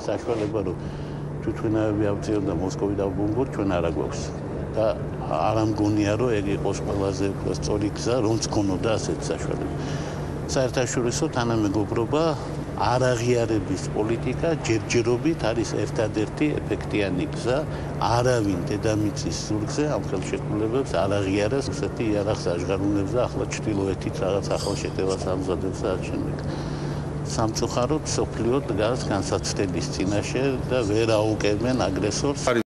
საშუალება რომ თვითმფრინავები ავწიონ და მოსკოვი დავბომბოთ ჩვენ არა გვაქვს და არ ამგონია რომ ეგ იყოს ყველაზე სწორი გზა რომც გქონოდა ასეთ საშუალება საერთაშორისო თანამეგობრობა არაღიარების პოლიტიკა ჯერჯერობით არის ერთადერთი ეფექტიანი გზა არავინ დედამიწის ზურგზე ამ ხელშეკრულებებს არ აღიარებს რუსეთი იარაღს აღჟღარულებს და ახლა ჩრდილოეთით რაღაც ახალ შეტევას ამზადებს და ამ შემდეგ სამწუხაროდ სოფლიო დგას განსაცდელის წინაშე და ვერ აუკებენ აგრესორს